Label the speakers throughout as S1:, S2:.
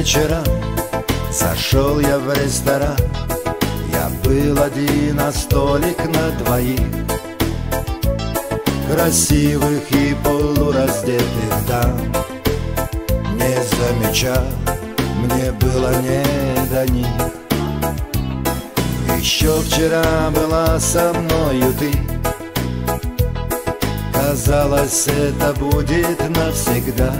S1: вечером зашел я в ресторан. Я был один, а столик на двоих, красивых и полураздетых дам. Не замечал, мне было не до них. Еще вчера была со мною ты. Казалось, это будет навсегда.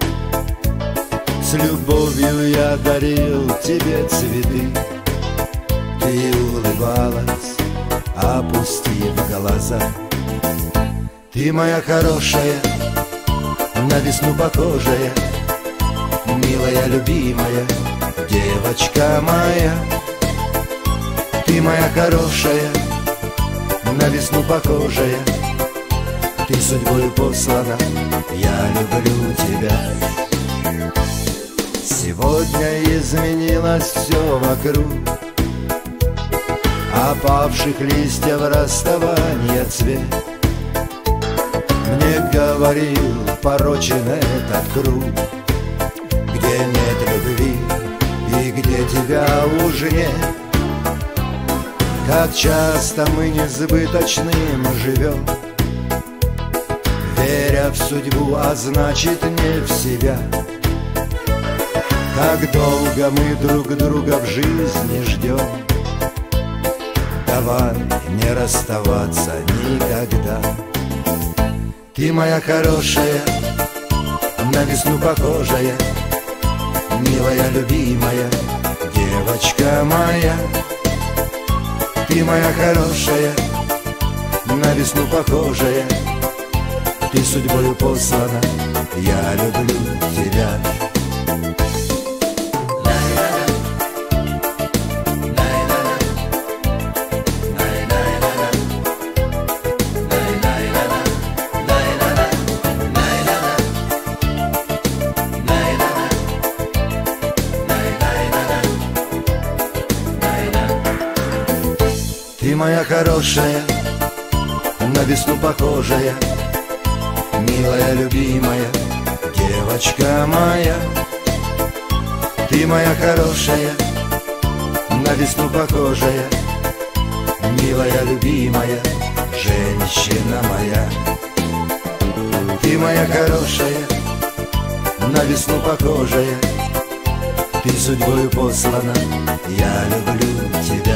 S1: С любовью я дарил тебе цветы. Ты улыбалась, опустив глаза. Ты моя хорошая, на весну похожая, милая, любимая, девочка моя. Ты моя хорошая, на весну похожая, ты судьбою послана, я люблю тебя. Сегодня изменилось все вокруг, опавших листьев расставания цвет. Мне говорил, порочен этот круг, где нет любви и где тебя уже нет. Как часто мы несбыточным живем, веря в судьбу, а значит не в себя. Как долго мы друг друга в жизни ждем, давай не расставаться никогда. Ты моя хорошая, на весну похожая, милая, любимая, девочка моя. Ты моя хорошая, на весну похожая, ты судьбою послана, я люблю тебя. Ты моя хорошая, на весну похожая, милая, любимая, девочка моя. Ты моя хорошая, на весну похожая, милая, любимая, женщина моя. Ты моя хорошая, на весну похожая, ты судьбою послана, я люблю тебя.